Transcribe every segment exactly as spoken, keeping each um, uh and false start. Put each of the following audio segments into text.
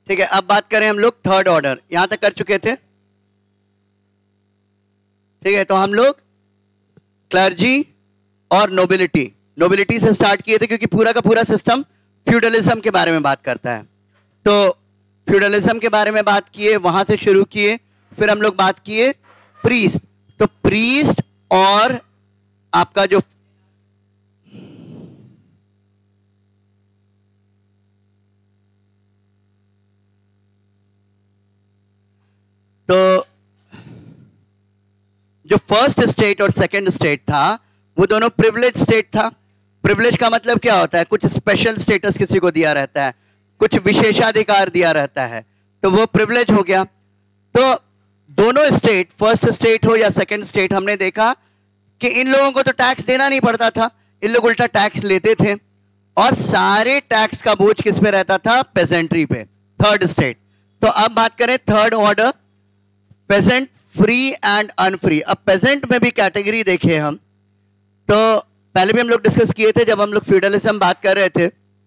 ठीक है, अब बात करें हम लोग थर्ड ऑर्डर, यहां तक कर चुके थे। ठीक है, तो हम लोग क्लर्जी और नोबिलिटी नोबिलिटी से स्टार्ट किए थे, क्योंकि पूरा का पूरा सिस्टम फ्यूडलिज्म के बारे में बात करता है। तो फ्यूडलिज्म के बारे में बात किए, वहां से शुरू किए, फिर हम लोग बात किए प्रीस्ट। तो प्रीस्ट और आपका जो तो जो फर्स्ट स्टेट और सेकंड स्टेट था वो दोनों प्रिविलेज स्टेट था। प्रिविलेज का मतलब क्या होता है? कुछ स्पेशल स्टेटस किसी को दिया रहता है, कुछ विशेषाधिकार दिया रहता है, तो वो प्रिविलेज हो गया। तो दोनों स्टेट, फर्स्ट स्टेट हो या सेकंड स्टेट, हमने देखा कि इन लोगों को तो टैक्स देना नहीं पड़ता था, इन लोग उल्टा टैक्स लेते थे, और सारे टैक्स का बोझ किस पे रहता था? पेजेंट्री पे, थर्ड स्टेट। तो अब बात करें third order, peasant, free and unfree. अब पेजेंट में भी कैटेगरी देखे हम, तो पहले भी हम लोग डिस्कस किए थे जब हम लोग फ्यूडलिज्म बात कर रहे थे।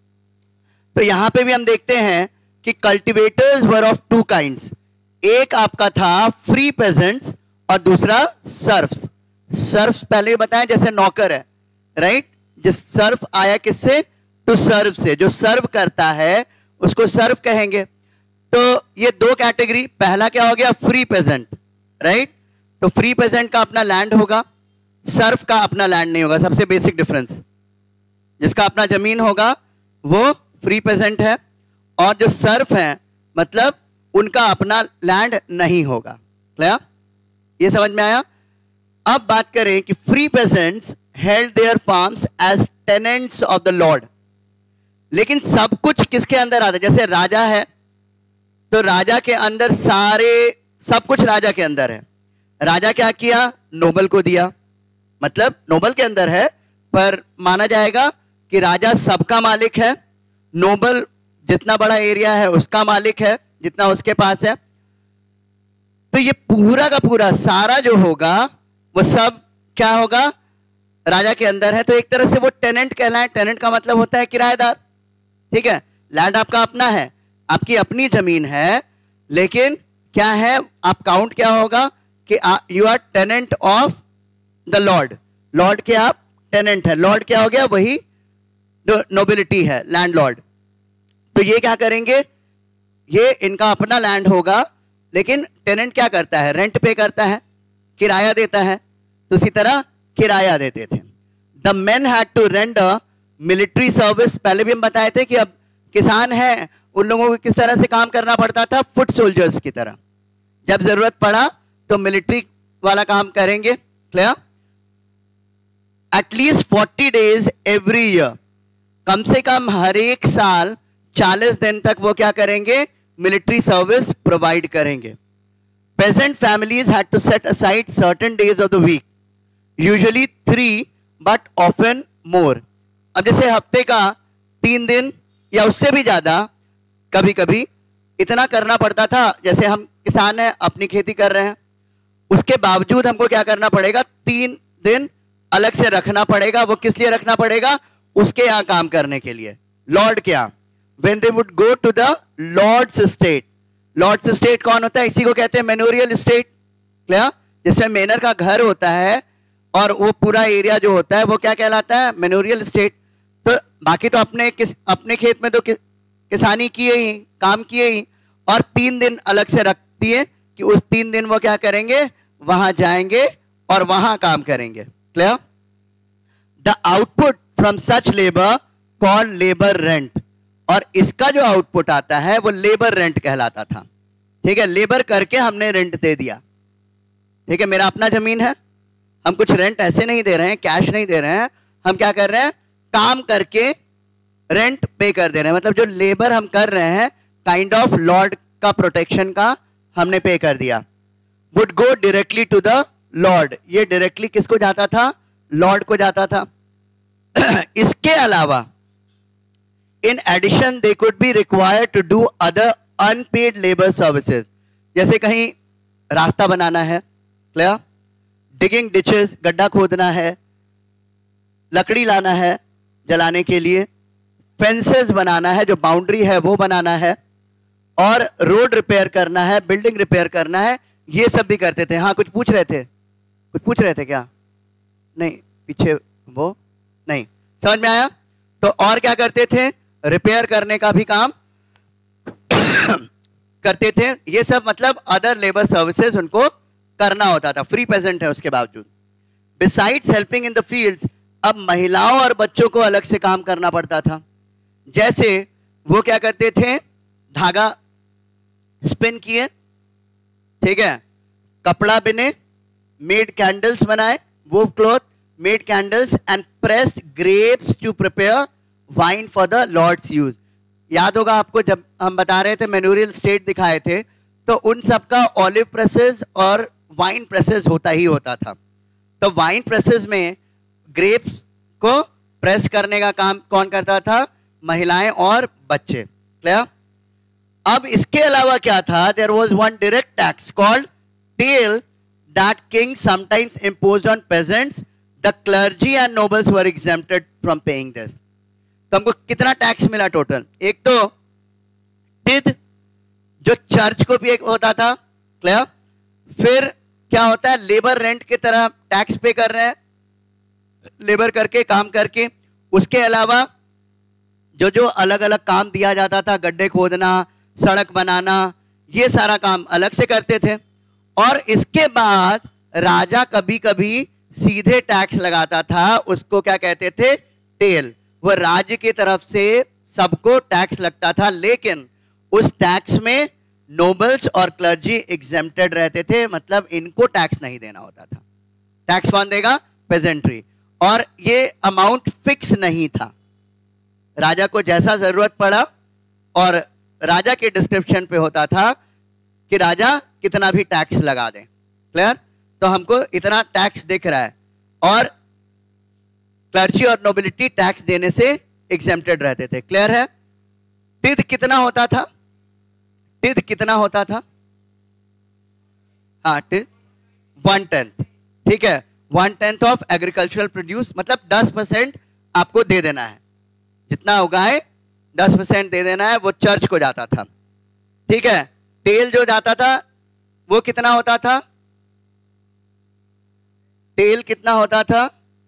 तो यहां पे भी हम देखते हैं कि cultivators were of two kinds, एक आपका था फ्री पेजेंट्स और दूसरा सर्फ्स। सर्फ्स पहले बताया जैसे नौकर है, राइट? जिस सर्फ आया किससे? टू सर्व से, जो सर्व करता है उसको सर्व कहेंगे। तो ये दो कैटेगरी, पहला क्या हो गया? Free peasant, right? तो फ्री पेजेंट का अपना लैंड होगा, सर्फ का अपना लैंड नहीं होगा। सबसे बेसिक डिफरेंस, जिसका अपना जमीन होगा वो फ्री पेजेंट है, और जो सर्फ है मतलब उनका अपना लैंड नहीं होगा। क्लियर? ये समझ में आया? अब बात करें कि free peasants held their farms as tenants of the lord. लेकिन सब कुछ किसके अंदर आता है? जैसे राजा है तो राजा के अंदर सारे सब कुछ राजा के अंदर है। राजा क्या किया? नोबल को दिया, मतलब नोबल के अंदर है, पर माना जाएगा कि राजा सबका मालिक है, नोबल जितना बड़ा एरिया है उसका मालिक है जितना उसके पास है। तो ये पूरा का पूरा सारा जो होगा वो सब क्या होगा? राजा के अंदर है। तो एक तरह से वो टेनेंट कहलाए। टेनेंट का मतलब होता है किराएदार। ठीक है, लैंड आपका अपना है, आपकी अपनी जमीन है, लेकिन क्या है? आप काउंट क्या होगा कि you are tenant of the lord. Lord के आप टेनेंट है। लॉर्ड क्या हो गया? वही नोबिलिटी है, लैंड लॉर्ड। तो ये क्या करेंगे? ये इनका अपना लैंड होगा, लेकिन टेनेंट क्या करता है? रेंट पे करता है, किराया देता है। तो इसी तरह किराया देते थे। The men had to render military service. पहले भी हम बताए थे कि अब किसान है, उन लोगों को किस तरह से काम करना पड़ता था? फुट सोल्जर्स की तरह। जब जरूरत पड़ा तो मिलिट्री वाला काम करेंगे। Clear? At least forty days every year, कम से कम हर एक साल चालीस दिन तक वो क्या करेंगे? मिलिट्री सर्विस प्रोवाइड करेंगे। Peasant families had to set aside certain days of the week, usually three but often more. अब जैसे हफ्ते का तीन दिन या उससे भी ज्यादा, कभी कभी इतना करना पड़ता था। जैसे हम किसान हैं, अपनी खेती कर रहे हैं, उसके बावजूद हमको क्या करना पड़ेगा? तीन दिन अलग से रखना पड़ेगा। वो किस लिए रखना पड़ेगा? उसके यहां काम करने के लिए, लॉर्ड के यहां। When they would go to the Lord's estate, Lord's estate कौन होता है? इसी को कहते हैं मेनोरियल स्टेट। क्लियर? जिसमें मेनर का घर होता है और वो पूरा एरिया जो होता है वो क्या कहलाता है? Manorial estate. तो बाकी तो अपने किस अपने खेत में तो कि, किसानी किए ही, काम किए ही, और तीन दिन अलग से रख दिए कि उस तीन दिन वो क्या करेंगे? वहां जाएंगे और वहां काम करेंगे। Clear? The output from such labour called labour rent, और इसका जो आउटपुट आता है वो लेबर रेंट कहलाता था। ठीक है, लेबर करके हमने रेंट दे दिया। ठीक है, मेरा अपना जमीन है, हम कुछ रेंट ऐसे नहीं दे रहे हैं, कैश नहीं दे रहे हैं, हम क्या कर रहे हैं? काम करके रेंट पे कर दे रहे हैं। मतलब जो लेबर हम कर रहे हैं, काइंड ऑफ लॉर्ड का प्रोटेक्शन का हमने पे कर दिया। Would go directly to the lord, ये डायरेक्टली किसको जाता था? लॉर्ड को जाता था। इसके अलावा in addition they could be required to do other unpaid labor services, जैसे कहीं रास्ता बनाना है, क्लियर? डिगिंग डिचेस, गड्ढा खोदना है, लकड़ी लाना है जलाने के लिए, फेंसेस बनाना है, जो बाउंड्री है वो बनाना है, और रोड रिपेयर करना है, बिल्डिंग रिपेयर करना है, ये सब भी करते थे। हाँ कुछ पूछ रहे थे, कुछ पूछ रहे थे क्या? नहीं, पीछे वो नहीं, समझ में आया? तो और क्या करते थे? रिपेयर करने का भी काम करते थे। ये सब मतलब अदर लेबर सर्विसेज उनको करना होता था, फ्री पेजेंट है उसके बावजूद। Besides helping in the fields, अब महिलाओं और बच्चों को अलग से काम करना पड़ता था। जैसे वो क्या करते थे? धागा स्पिन किए, ठीक है, कपड़ा बिने, मेड कैंडल्स बनाए, wove cloth, made candles and pressed grapes to prepare wine for the lord's use. याद होगा आपको जब हम बता रहे थे मेनोरियल स्टेट दिखाए थे, तो उन सबका ऑलिव प्रेसेस और वाइन प्रेसेस होता ही होता था। तो वाइन प्रेसेस में ग्रेप्स को प्रेस करने का काम कौन करता था? महिलाएं और बच्चे। क्लियर? अब इसके अलावा क्या था? There was one direct tax called taille that king sometimes imposed on peasants, the clergy and nobles were exempted from paying this. तो हमको कितना टैक्स मिला टोटल? एक तो टिद जो चर्च को भी एक होता था। क्लियर? फिर क्या होता है? लेबर रेंट की तरह टैक्स पे कर रहे हैं, लेबर करके, काम करके। उसके अलावा जो जो अलग अलग काम दिया जाता था, गड्ढे खोदना, सड़क बनाना, ये सारा काम अलग से करते थे। और इसके बाद राजा कभी कभी सीधे टैक्स लगाता था, उसको क्या कहते थे? टेल। वो राज्य की तरफ से सबको टैक्स लगता था, लेकिन उस टैक्स में नोबल्स और क्लर्जी एग्जेम्प्टेड रहते थे, मतलब इनको टैक्स नहीं देना होता था। टैक्स कौन देगा? पेजेंट्री। और ये अमाउंट फिक्स नहीं था, राजा को जैसा जरूरत पड़ा और राजा के डिस्क्रिप्शन पे होता था कि राजा कितना भी टैक्स लगा दें। क्लियर? तो हमको इतना टैक्स दिख रहा है, और क्लर्जी और नोबिलिटी टैक्स देने से एग्जेम्प्टेड रहते थे। क्लियर है? टिद कितना होता था? टिद कितना होता था? हाँ, टिद वन टेंथ। ठीक है, one tenth of agricultural produce, मतलब दस परसेंट आपको दे देना है, जितना उगाए दस परसेंट दे देना है। वो चर्च को जाता था। ठीक है, टेल जो जाता था वो कितना होता था? टेल कितना होता था?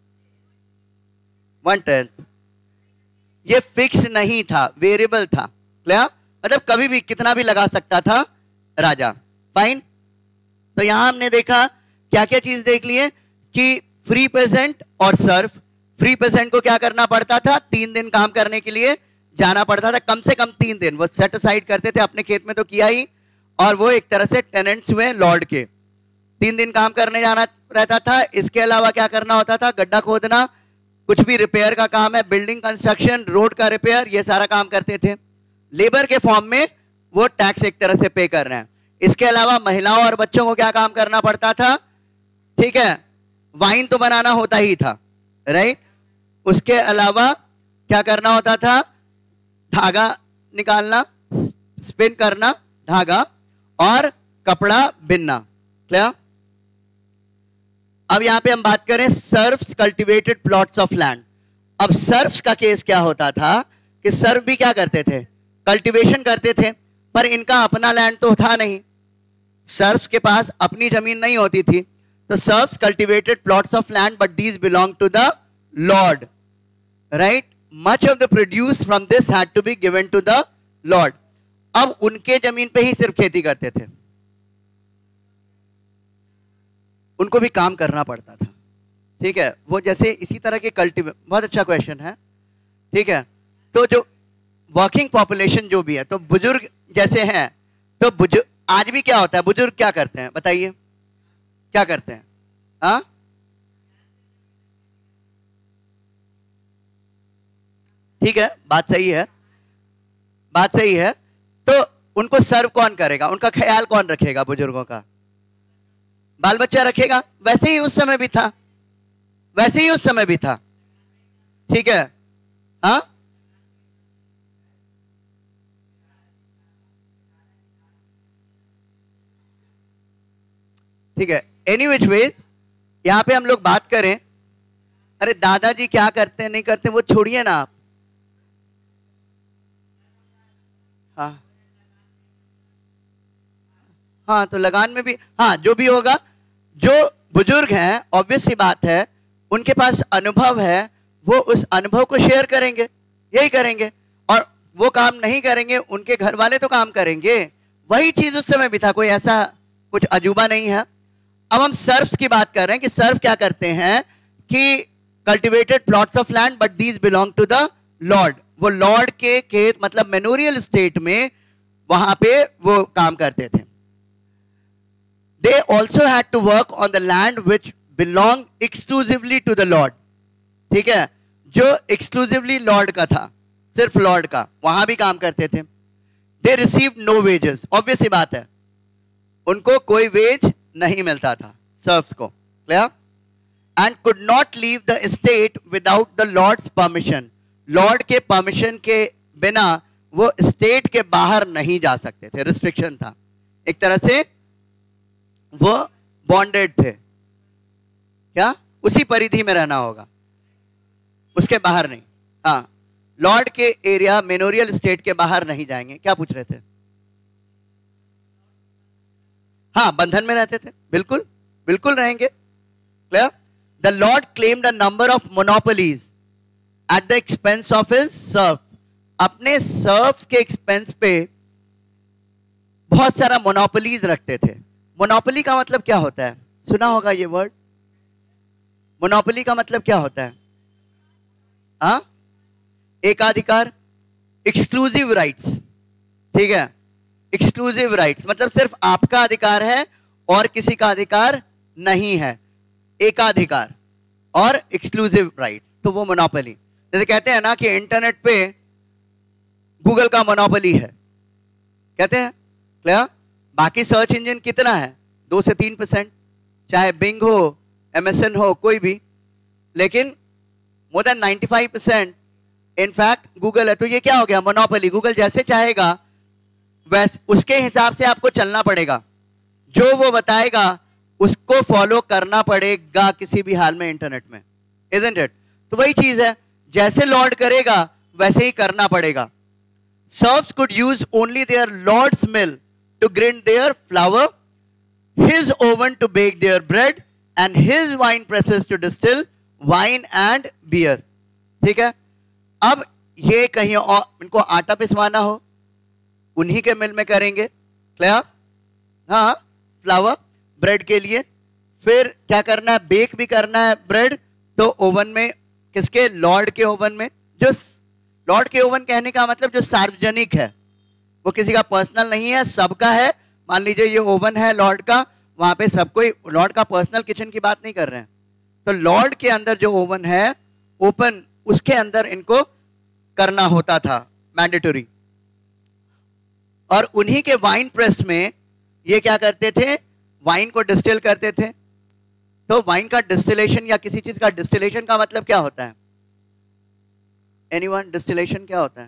One tenth. ये फिक्स नहीं था, वेरिएबल था। क्लियर? मतलब कभी भी कितना भी लगा सकता था राजा। फाइन। तो यहां हमने देखा क्या क्या चीज देख लिए कि फ्री पेजेंट और सर्फ। फ्री पेजेंट को क्या करना पड़ता था? तीन दिन काम करने के लिए जाना पड़ता था, कम से कम तीन दिन वो सेट असाइड करते थे। अपने खेत में तो किया ही, और वो एक तरह से टेनेंट्स हुए लॉर्ड के। तीन दिन काम करने जाना रहता था। इसके अलावा क्या करना होता था? गड्ढा खोदना, कुछ भी रिपेयर का काम है, बिल्डिंग कंस्ट्रक्शन, रोड का रिपेयर, ये सारा काम करते थे। लेबर के फॉर्म में वो टैक्स एक तरह से पे कर रहे हैं। इसके अलावा महिलाओं और बच्चों को क्या काम करना पड़ता था? ठीक है, वाइन तो बनाना होता ही था, राइट? उसके अलावा क्या करना होता था? धागा निकालना, स्पिन करना धागा, और कपड़ा बिनना। क्लियर? अब यहां पे हम बात करें serfs cultivated plots of land. अब सर्फ्स का केस क्या होता था कि सर्फ भी क्या करते थे? कल्टीवेशन करते थे, पर इनका अपना लैंड तो था नहीं, सर्फ्स के पास अपनी जमीन नहीं होती थी। तो serfs cultivated plots of land, but these belong to the lord, right? Much of the produce from this had to be given to the lord. अब उनके जमीन पे ही सिर्फ खेती करते थे, उनको भी काम करना पड़ता था। ठीक है, वो जैसे इसी तरह के कल्टीवेट। बहुत अच्छा क्वेश्चन है। ठीक है, तो जो वर्किंग पॉपुलेशन जो भी है, तो बुजुर्ग जैसे हैं, तो बुजुर्ग आज भी क्या होता है? बुजुर्ग क्या करते हैं बताइए? क्या करते हैं? हाँ, ठीक है, बात सही है, बात सही है। तो उनको सर्व कौन करेगा? उनका ख्याल कौन रखेगा? बुजुर्गों का बाल बच्चा रखेगा। वैसे ही उस समय भी था, वैसे ही उस समय भी था। ठीक है, हाँ, ठीक है। एनी विच वेज यहां पे हम लोग बात करें, अरे दादाजी क्या करते हैं नहीं करते वो छोड़िए ना आप। हाँ, हाँ, तो लगान में भी हाँ, जो भी होगा, जो बुजुर्ग हैं, ऑब्वियस सी बात है, उनके पास अनुभव है, वो उस अनुभव को शेयर करेंगे, यही करेंगे। और वो काम नहीं करेंगे, उनके घर वाले तो काम करेंगे। वही चीज उस समय भी था, कोई ऐसा कुछ अजूबा नहीं है। अब हम सर्फ्स की बात कर रहे हैं कि सर्फ क्या करते हैं कि cultivated plots of land but these belong to the lord. वो लॉर्ड के खेत मतलब मेमोरियल स्टेट में वहां पे वो काम करते थे। They also had to work on the land which belong exclusively to the lord. ठीक है, जो एक्सक्लूसिवली लॉर्ड का था, सिर्फ लॉर्ड का, वहां भी काम करते थे। They received no wages, obvious सी बात है, उनको कोई वेज नहीं मिलता था सर्फ्स को, clear? And could not leave the state without the lord's permission. Lord के परमिशन के बिना वो स्टेट के बाहर नहीं जा सकते थे, रिस्ट्रिक्शन था। एक तरह से वो बॉन्डेड थे, क्या उसी परिधि में रहना होगा, उसके बाहर नहीं। हाँ, लॉर्ड के एरिया मेमोरियल स्टेट के बाहर नहीं जाएंगे। क्या पूछ रहे थे? हाँ, बंधन में रहते थे, बिल्कुल बिल्कुल रहेंगे, clear? The lord claimed a number of monopolies at the expense of his serfs. अपने सर्फ्स के एक्सपेंस पे बहुत सारा मोनोपोलीज रखते थे। मोनोपोली का मतलब क्या होता है? सुना होगा ये वर्ड। मोनोपोली का मतलब क्या होता है? हाँ, एकाधिकार, एक्सक्लूसिव राइट्स। ठीक है, एक्सक्लूसिव राइट्स मतलब सिर्फ आपका अधिकार है और किसी का अधिकार नहीं है, एकाधिकार और एक्सक्लूसिव राइट्स, तो वो मोनोपोली। जैसे कहते हैं ना कि इंटरनेट पे गूगल का मोनोपोली है, कहते हैं, क्लियर? बाकी सर्च इंजन कितना है? दो से तीन परसेंट, चाहे बिंग हो, एमएसएन हो, कोई भी, लेकिन more than ninety five percent in fact Google है। तो ये क्या हो गया? मोनोपोली। गूगल जैसे चाहेगा वैसे उसके हिसाब से आपको चलना पड़ेगा, जो वो बताएगा उसको फॉलो करना पड़ेगा किसी भी हाल में इंटरनेट में, इजंट इट? तो वही चीज है, जैसे लॉर्ड करेगा वैसे ही करना पड़ेगा। Serfs could use only their lord's mill to grind their flour, his oven to bake their bread and his wine presses to distill wine and beer. ठीक है, अब ये कहीं और इनको आटा पिसवाना हो, उन्हीं के मिल में करेंगे, क्लियर? हाँ, फ्लावर ब्रेड के लिए। फिर क्या करना है? बेक भी करना है ब्रेड, तो ओवन में, किसके? लॉर्ड के ओवन में। जो लॉर्ड के ओवन कहने का मतलब जो सार्वजनिक है, वो किसी का पर्सनल नहीं है, सबका है। मान लीजिए ये ओवन है लॉर्ड का, वहां पे सब कोई, लॉर्ड का पर्सनल किचन की बात नहीं कर रहे हैं। तो लॉर्ड के अंदर जो ओवन है ओपन, उसके अंदर इनको करना होता था, मैंडेटरी। और उन्हीं के वाइन प्रेस में ये क्या करते थे? वाइन को डिस्टिल करते थे। तो वाइन का डिस्टिलेशन या किसी चीज का डिस्टिलेशन का मतलब क्या होता है? एनीवन? डिस्टिलेशन क्या होता है?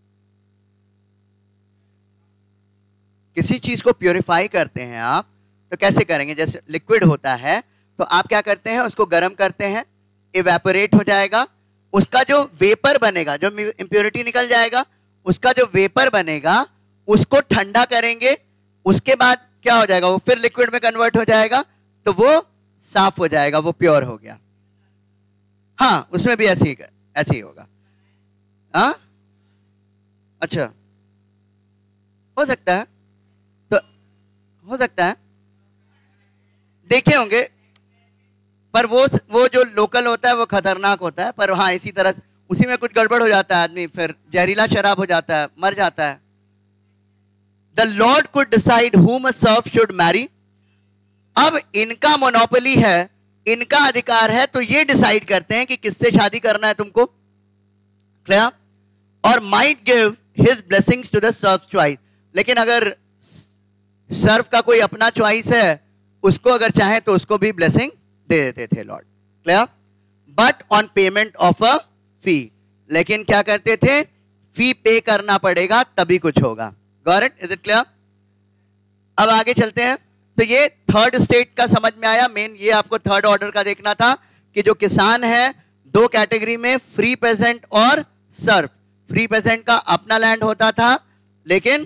किसी चीज को प्योरीफाई करते हैं आप, तो कैसे करेंगे? जैसे लिक्विड होता है, तो आप क्या करते हैं? उसको गर्म करते हैं, इवेपोरेट हो जाएगा, उसका जो वेपर बनेगा, जो इंप्योरिटी निकल जाएगा, उसका जो वेपर बनेगा उसको ठंडा करेंगे, उसके बाद क्या हो जाएगा? वो फिर लिक्विड में कन्वर्ट हो जाएगा, तो वो साफ हो जाएगा, वो प्योर हो गया। हाँ, उसमें भी ऐसे ही ऐसे ही होगा। हाँ, अच्छा, हो सकता है, तो हो सकता है, देखे होंगे, पर वो वो जो लोकल होता है वो खतरनाक होता है। पर हाँ, इसी तरह उसी में कुछ गड़बड़ हो जाता है, आदमी फिर जहरीला शराब हो जाता है, मर जाता है। The lord could decide whom a serf should marry। अब इनका मोनोपोली है, इनका अधिकार है, तो ये डिसाइड करते हैं कि किससे शादी करना है तुमको, क्लियर? और might give his blessings to the serf choice. लेकिन अगर सर्फ का कोई अपना चॉइस है, उसको अगर चाहे तो उसको भी ब्लेसिंग दे देते थे lord, clear? But on payment of a fee. लेकिन क्या करते थे? फी पे करना पड़ेगा तभी कुछ होगा। Got it? Is it clear? अब आगे चलते हैं। तो ये थर्ड स्टेट का समझ में आया। मेन ये आपको थर्ड ऑर्डर का देखना था कि जो किसान है दो कैटेगरी में, फ्री पेजेंट और सर्फ। फ्री पेजेंट का अपना लैंड होता था, लेकिन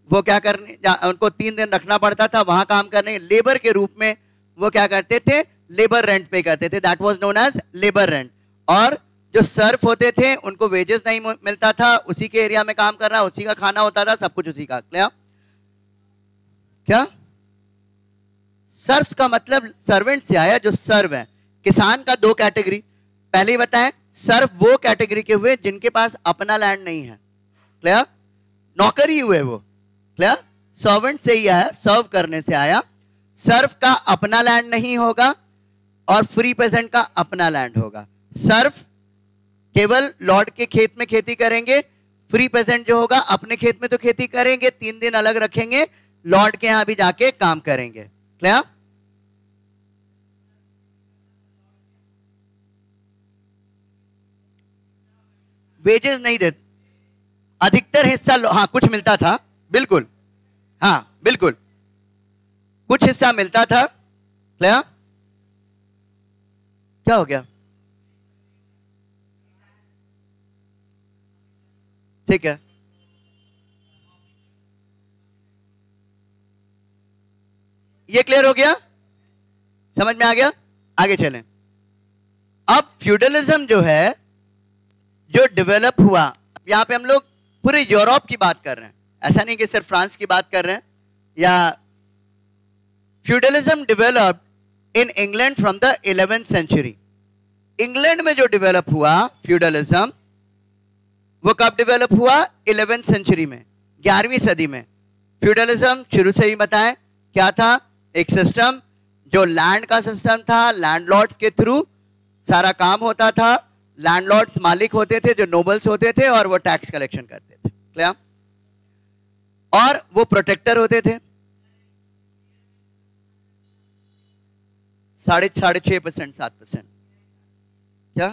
वो क्या करने, उनको तीन दिन रखना पड़ता था वहां काम करने, लेबर के रूप में वो क्या करते थे, लेबर रेंट पे करते थे, that was known as labour rent. और जो सर्फ होते थे उनको वेजेस नहीं मिलता था, उसी के एरिया में काम करना, उसी का खाना होता था, सब कुछ उसी का। क्या क्या सर्फ का मतलब सर्वेंट से आया, जो सर्व है। किसान का दो कैटेगरी, पहले ही बताएं, सर्फ वो कैटेगरी के हुए जिनके पास अपना लैंड नहीं है, क्लियर, नौकर ही हुए वो, क्लियर, सर्वेंट से ही आया, सर्व करने से आया। सर्फ का अपना लैंड नहीं होगा और फ्री पेजेंट का अपना लैंड होगा। सर्फ केवल लॉर्ड के खेत में खेती करेंगे, फ्री पेजेंट जो होगा अपने खेत में तो खेती करेंगे, तीन दिन अलग रखेंगे, लॉर्ड के यहां भी जाके काम करेंगे, क्लियर। वेजेस नहीं देते, अधिकतर हिस्सा, हाँ कुछ मिलता था, बिल्कुल, हाँ बिल्कुल कुछ हिस्सा मिलता था, क्लियर। क्या हो गया, ठीक है, ये क्लियर हो गया, समझ में आ गया, आगे चलें। अब फ्यूडलिज्म जो है जो डेवलप हुआ, यहां पे हम लोग पूरे यूरोप की बात कर रहे हैं, ऐसा नहीं कि सिर्फ फ्रांस की बात कर रहे हैं। या feudalism developed in England from the eleventh century. England में जो डेवलप हुआ फ्यूडलिज्म, वो कब डेवलप हुआ, इलेवेंथ सेंचुरी में, ग्यारहवीं सदी में। फ्यूडलिज्म शुरू से ही बताएं क्या था, एक सिस्टम जो लैंड का सिस्टम था, लैंडलॉर्ड्स के थ्रू सारा काम होता था, लैंडलॉर्ड्स मालिक होते थे जो नोबल्स होते थे और वो टैक्स कलेक्शन करते थे, क्लियर, और वो प्रोटेक्टर होते थे। साढ़े साढ़े छह परसेंट सात परसेंट क्या,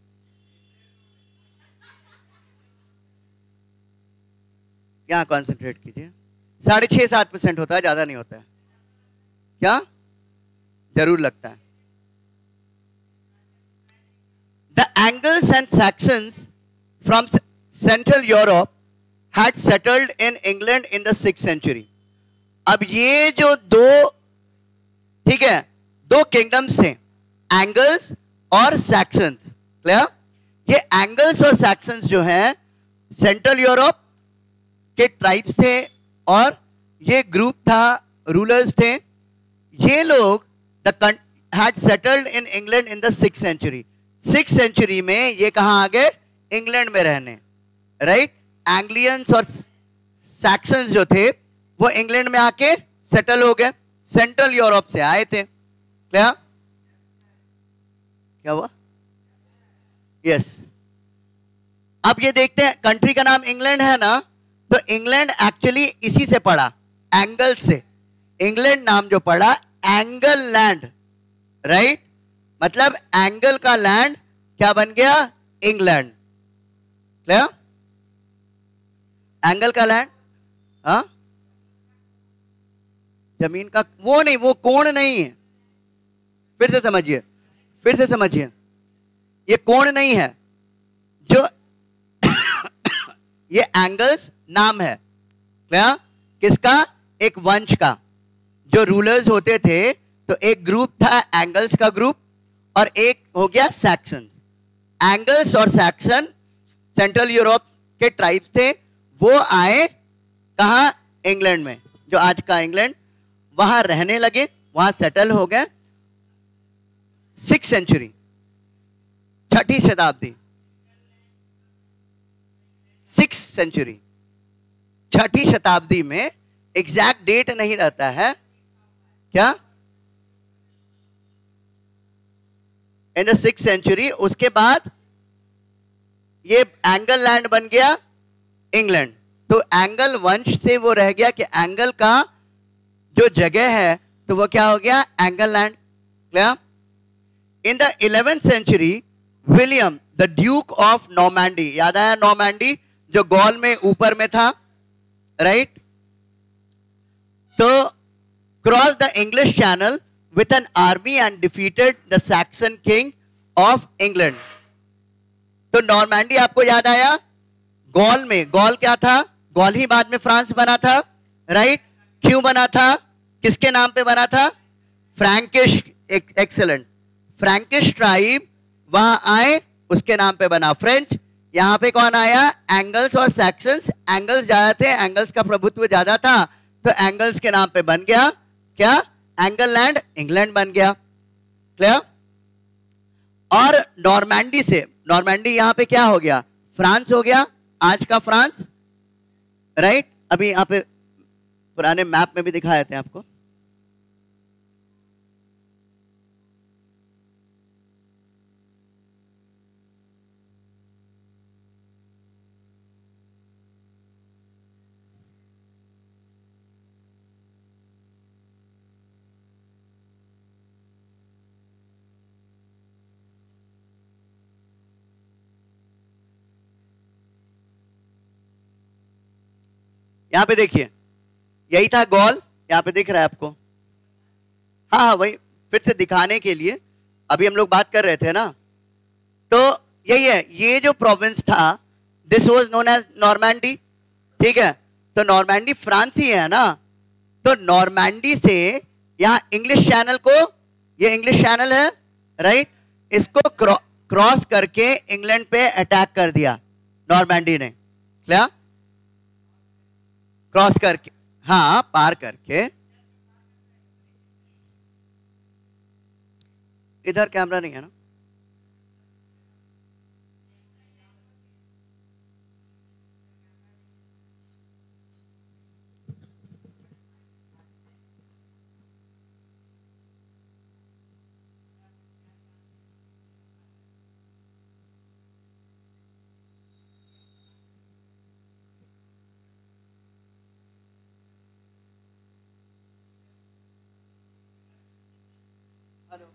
यहां कॉन्सेंट्रेट कीजिए, साढ़े छह सात परसेंट होता है, ज्यादा नहीं होता है, क्या जरूर लगता है। The Angles and Saxons from Central Europe had settled in England in the sixth century. अब ये जो दो, ठीक है, दो किंगडम्स थे, एंगल्स और सैक्सन्स, क्लियर। ये एंगल्स और सैक्सन्स जो हैं सेंट्रल यूरोप के ट्राइब्स थे और ये ग्रुप था, रूलर्स थे। ये लोग the had settled in England in the six century. Six century में ये कहां आ गए, इंग्लैंड में रहने, राइट। एंग्लियंस और सैक्सन्स जो थे वो इंग्लैंड में आके सेटल हो गए, सेंट्रल यूरोप से आए थे, क्या क्या हुआ, यस। अब ये देखते हैं, कंट्री का नाम इंग्लैंड है ना, तो इंग्लैंड एक्चुअली इसी से पड़ा, एंगल से। इंग्लैंड नाम जो पड़ा एंगल लैंड, राइट, मतलब एंगल का लैंड क्या बन गया, इंग्लैंड, क्लियर। एंगल का लैंड, हाँ जमीन का, वो नहीं, वो कोण नहीं है, फिर से समझिए, फिर से समझिए, ये कोण नहीं है, जो ये एंगल्स नाम है, क्या, किसका, एक वंश का, जो रूलर्स होते थे। तो एक ग्रुप था एंगल्स का ग्रुप और एक हो गया सैक्सन। एंगल्स और सैक्सन सेंट्रल यूरोप के ट्राइब्स थे, वो आए कहां, इंग्लैंड में, जो आज का इंग्लैंड, वहां रहने लगे, वहां सेटल हो गए। सिक्स सेंचुरी, छठी शताब्दी, सिक्स सेंचुरी, छठी शताब्दी में, एग्जैक्ट डेट नहीं रहता है, क्या, इन द सिक्स सेंचुरी। उसके बाद ये एंगल लैंड बन गया इंग्लैंड। तो एंगल वंश से वो रह गया कि एंगल का जो जगह है तो वो क्या हो गया, Angle land, clear. In the eleventh century William the duke of Normandy, याद आया नॉर्मैंडी जो गॉल में ऊपर में था, राइट, तो cross the English Channel with an army and defeated the Saxon king of England. तो नॉर्मैंडी आपको याद आया, गॉल में, गॉल क्या था, गॉल ही बाद में फ्रांस बना था, राइट। क्यों बना था? किसके नाम पे बना था? फ्रैंकिश। एक्सेलेंट। फ्रैंकिश ट्राइब वहां आए, उसके नाम पे बना। फ्रेंच, यहां पे कौन आया? एंगल्स और सैक्सन्स। एंगल्स ज्यादा थे, एंगल्स का प्रभुत्व ज्यादा था, तो एंगल्स के नाम पे बन गया क्या? एंगल लैंड, इंग्लैंड बन गया। क्लियर? और नॉर्मैंडी से, नॉर्मैंडी यहां पे क्या हो गया? फ्रांस हो गया, आज का फ्रांस। राइट। अभी यहां पे पुराने मैप में भी दिखाए थे आपको। यहां पे देखिए, यही था गॉल, यहां पे दिख रहा है आपको। हाँ हाँ, वही फिर से दिखाने के लिए अभी हम लोग बात कर रहे थे ना, तो यही है, ये जो प्रोविंस था this was known as Normandy. ठीक है, तो नॉर्मैंडी फ्रांस ही है ना, तो नॉर्मैंडी से यहां इंग्लिश चैनल को, ये इंग्लिश चैनल है राइट, इसको क्रॉ, क्रॉस करके इंग्लैंड पे अटैक कर दिया नॉर्मैंडी ने। क्या? क्रॉस करके, हाँ पार करके। इधर कैमरा नहीं है ना? हेलो,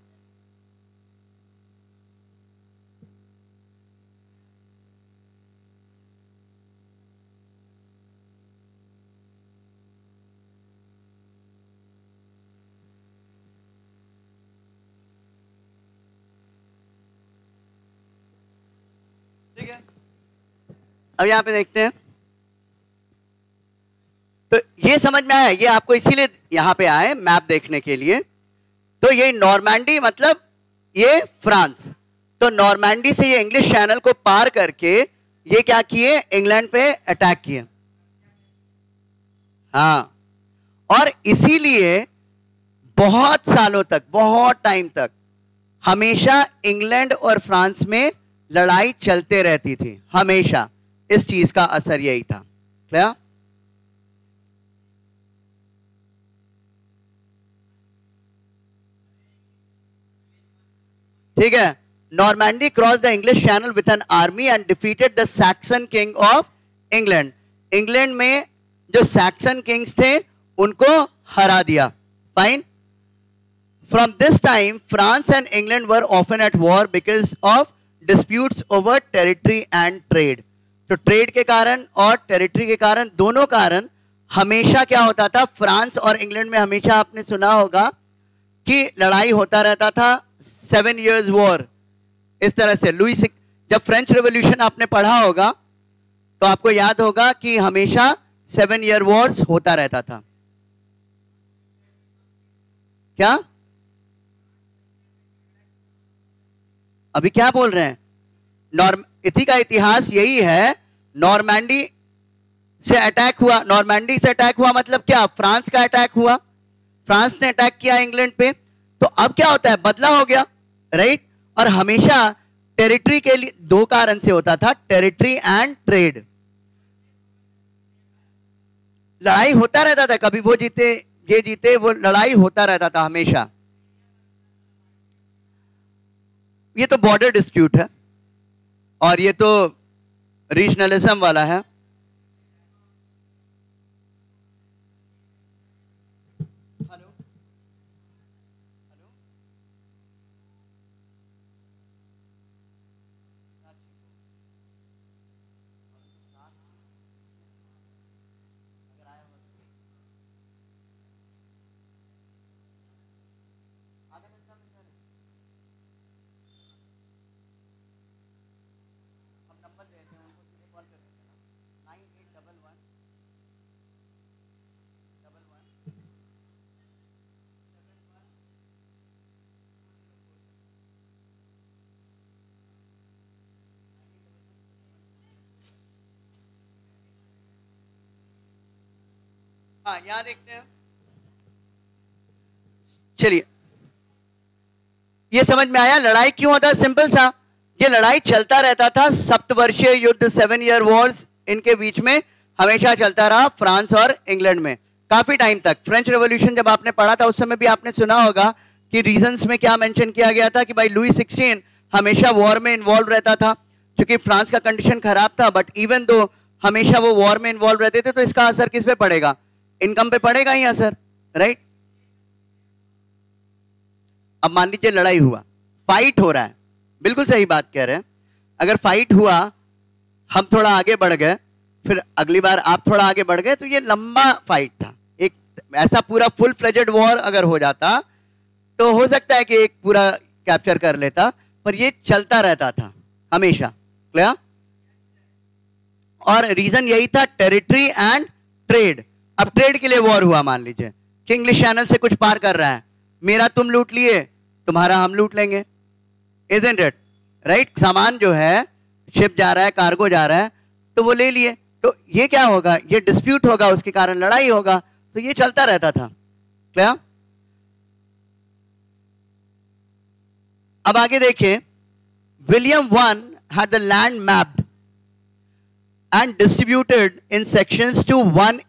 ठीक है। अब यहां पे देखते हैं, तो ये समझ में आया, ये आपको इसीलिए यहां पे आए मैप देखने के लिए। तो ये नॉर्मैंडी मतलब ये फ्रांस, तो नॉर्मैंडी से ये इंग्लिश चैनल को पार करके ये क्या किए? इंग्लैंड पे अटैक किए। हाँ, और इसीलिए बहुत सालों तक, बहुत टाइम तक हमेशा इंग्लैंड और फ्रांस में लड़ाई चलते रहती थी, हमेशा। इस चीज का असर यही था। क्या? ठीक है। Normandy cross the English Channel with an army and defeated the Saxon king of England. England में जो सैक्सन किंग्स थे उनको हरा दिया। Fine. From this time France and England were often at war because of disputes over territory and trade. तो trade के कारण और टेरिटरी के कारण, दोनों कारण हमेशा क्या होता था? फ्रांस और इंग्लैंड में हमेशा आपने सुना होगा कि लड़ाई होता रहता था, सेवन इयर्स वॉर। इस तरह से लुई, जब फ्रेंच रेवोल्यूशन आपने पढ़ा होगा तो आपको याद होगा कि हमेशा सेवन ईयर वॉर्स होता रहता था। क्या? अभी क्या बोल रहे हैं? नॉर्म इथी का इतिहास यही है, नॉर्मैंडी से अटैक हुआ। नॉर्मैंडी से अटैक हुआ मतलब क्या? फ्रांस का अटैक हुआ, फ्रांस ने अटैक किया इंग्लैंड पे। तो अब क्या होता है? बदला हो गया, राइट। और हमेशा टेरिटरी के लिए दो कारण से होता था, टेरिटरी एंड ट्रेड। लड़ाई होता रहता था, कभी वो जीते ये जीते, वो लड़ाई होता रहता था हमेशा। ये तो बॉर्डर डिस्प्यूट है और ये तो रीजनलिज्म वाला है। हेलो हेलो, हम नंबर देते हैं उनको, सीधे कॉल कर देते हैं। हाँ यहां देखते हैं, चलिए ये समझ में आया लड़ाई क्यों होता है, सिंपल सा, ये लड़ाई चलता रहता था, सप्तवर्षीय युद्ध, सेवन ईयर वॉर्स, इनके बीच में हमेशा चलता रहा फ्रांस और इंग्लैंड में काफी टाइम तक। फ्रेंच रेवोल्यूशन जब आपने पढ़ा था उस समय भी आपने सुना होगा कि रीजंस में क्या मेंशन किया गया था कि भाई लुई सिक्सटीन हमेशा वॉर में इन्वॉल्व रहता था क्योंकि फ्रांस का कंडीशन खराब था, बट इवन दो हमेशा वो वॉर में इन्वॉल्व रहते थे तो इसका असर किस पे पड़ेगा, इनकम पे पड़ेगा ही असर, राइट। अब मान लीजिए लड़ाई हुआ, फाइट हो रहा है, बिल्कुल सही बात कह रहे हैं, अगर फाइट हुआ हम थोड़ा आगे बढ़ गए, फिर अगली बार आप थोड़ा आगे बढ़ गए, तो ये लंबा फाइट था, एक ऐसा पूरा फुल फ्लेजेड वॉर अगर हो जाता तो हो सकता है कि एक पूरा कैप्चर कर लेता, पर ये चलता रहता था हमेशा, क्लियर। और रीजन यही था, टेरिटरी एंड ट्रेड। अब ट्रेड के लिए वॉर हुआ, मान लीजिए कि इंग्लिश चैनल से कुछ पार कर रहा है, मेरा तुम लूट लिए, तुम्हारा हम लूट लेंगे, इजंट इट, राइट। सामान जो है, शिप जा रहा है, कार्गो जा रहा है, तो वो ले लिए, तो ये क्या होगा, ये डिस्प्यूट होगा, उसके कारण लड़ाई होगा, तो ये चलता रहता था, क्लियर। अब आगे देखिए, William one had the land mapped and distributed in sections to one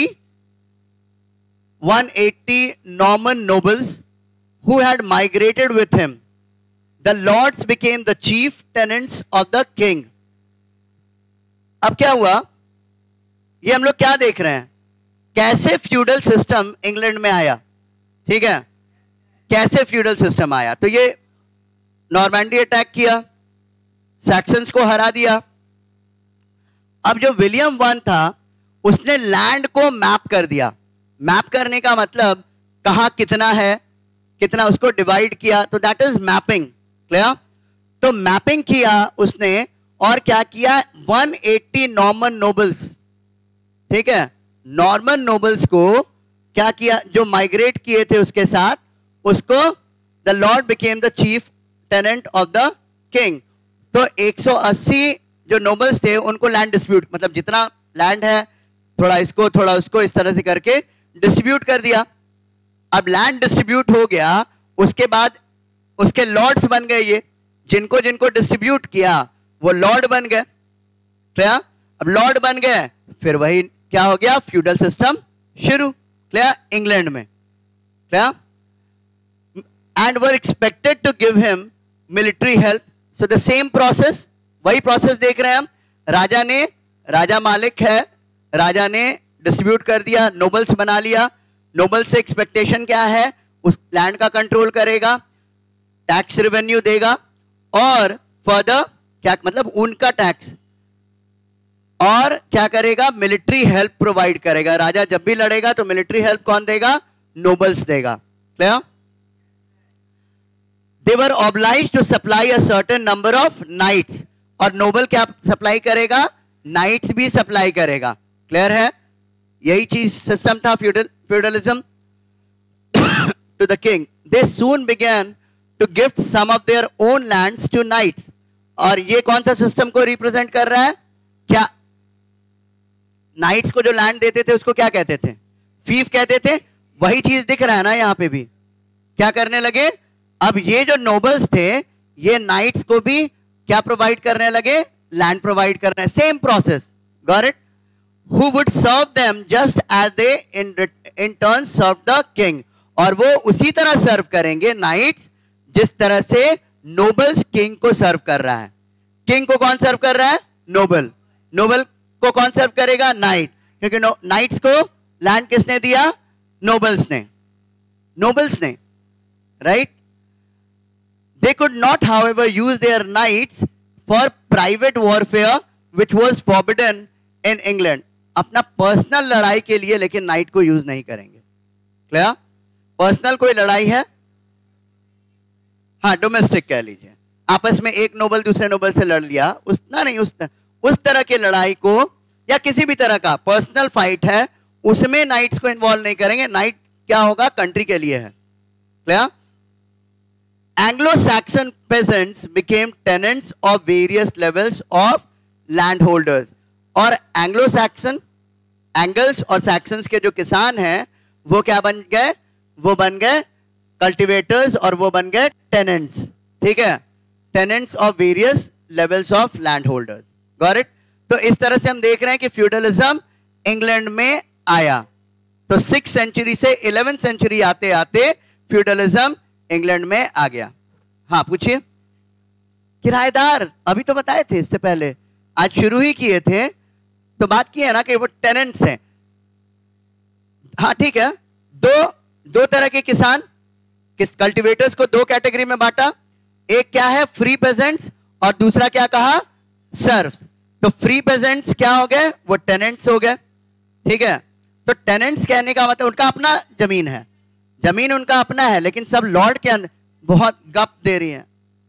eighty Norman nobles who had migrated with him. The lords became the chief tenants of the king. अब क्या हुआ, ये हम लोग क्या देख रहे हैं, कैसे फ्यूडल सिस्टम इंग्लैंड में आया, ठीक है, कैसे फ्यूडल सिस्टम आया। तो ये नॉर्मैंडी अटैक किया, सैक्सन्स को हरा दिया। अब जो विलियम वन था उसने लैंड को मैप कर दिया, मैप करने का मतलब कहां कितना है, कितना उसको डिवाइड किया, तो दैट इज मैपिंग, क्लियर। तो मैपिंग किया उसने, और क्या किया, one eighty नॉर्मन नोबल्स, ठीक है, नॉर्मन नोबल्स को क्या किया, जो माइग्रेट किए थे उसके साथ, उसको the lord became the chief tenant of the king. तो एक सौ अस्सी जो नोबल्स थे उनको लैंड डिस्ट्रीब्यूट, मतलब जितना लैंड है थोड़ा इसको थोड़ा उसको इस तरह से करके डिस्ट्रीब्यूट कर दिया। अब लैंड डिस्ट्रीब्यूट हो गया, उसके बाद उसके लॉर्ड्स बन गए, ये जिनको जिनको डिस्ट्रीब्यूट किया वो लॉर्ड बन गए, क्लियर। अब लॉर्ड बन गए, फिर वही क्या हो गया, फ्यूडल सिस्टम शुरू, क्लियर, इंग्लैंड में, clear. And were expected to give him military help. So the same process, वही प्रोसेस देख रहे हैं हम, राजा ने, राजा मालिक है, राजा ने डिस्ट्रीब्यूट कर दिया, नोबल्स बना लिया, नोबल से एक्सपेक्टेशन क्या है, उस लैंड का कंट्रोल करेगा, टैक्स रेवेन्यू देगा, और फर्दर क्या मतलब उनका टैक्स, और क्या करेगा, मिलिट्री हेल्प प्रोवाइड करेगा। राजा जब भी लड़ेगा तो मिलिट्री हेल्प कौन देगा, नोबल्स देगा, clear. They were obliged to supply a certain number of knights, और नोबल क्या सप्लाई करेगा, नाइट्स भी सप्लाई करेगा, क्लियर है। यही चीज सिस्टम था feudal feudalism to the king. They soon began to gift some of their own lands to knights. और ये कौन सा सिस्टम को रिप्रेजेंट कर रहा है, क्या नाइट्स को जो लैंड देते थे उसको क्या कहते थे, फीफ कहते थे। वही चीज दिख रहा है ना यहाँ पे भी, क्या करने लगे, अब ये जो नोबल्स थे ये नाइट्स को भी क्या प्रोवाइड करने लगे, लैंड प्रोवाइड करने, same process, got it. Who would serve them just as they in in turn serve the king, और वो उसी तरह सर्व करेंगे नाइट्स जिस तरह से नोबल्स किंग को सर्व कर रहा है। किंग को कौन सर्व कर रहा है, नोबल, नोबल को कौन सर्व करेगा, नाइट, क्योंकि नाइट्स को लैंड किसने दिया, नोबल्स ने, नोबल्स ने, right. They could not, however, use their knights for private warfare, which was forbidden in England. अपना पर्सनल लड़ाई के लिए लेकिन नाइट को यूज नहीं करेंगे, क्लियर। पर्सनल कोई लड़ाई है, हाँ डोमेस्टिक कह लीजिए, आपस में एक नोबल दूसरे नोबल से लड़ लिया, उतना नहीं, उस तरह, उस तरह की लड़ाई को, या किसी भी तरह का पर्सनल फाइट है उसमें नाइट्स को इन्वॉल्व नहीं करेंगे। नाइट क्या होगा, कंट्री के लिए है, clear. Anglo-Saxon peasants became tenants of various levels of landholders, और Anglo-Saxon एंगल्स और सैक्सन्स के जो किसान हैं वो क्या बन गए, वो बन गए कल्टीवेटर्स और वो बन गए टेनेंट्स, ठीक है, tenants of various levels of land holders. Got it? तो इस तरह से हम देख रहे हैं कि फ्यूडलिज्म इंग्लैंड में आया। तो सिक्स सेंचुरी से इलेवेंथ सेंचुरी आते आते फ्यूडलिज्म इंग्लैंड में आ गया। हाँ पूछिए। किराएदार अभी तो बताए थे इससे पहले, आज शुरू ही किए थे, तो बात की है ना कि वो टेनेंट्स हैं। हाँ ठीक है, दो दो तरह के किसान, किस कल्टीवेटर्स को दो कैटेगरी में बांटा, एक क्या है फ्री पेजेंट्स और दूसरा क्या कहा सर्व्स। तो फ्री पेजेंट्स क्या हो गए, वो टेनेंट्स हो गए, ठीक है। तो टेनेंट्स कहने का मतलब उनका अपना जमीन है, जमीन उनका अपना है, लेकिन सब लॉर्ड के अंदर बहुत गप दे रही हैं।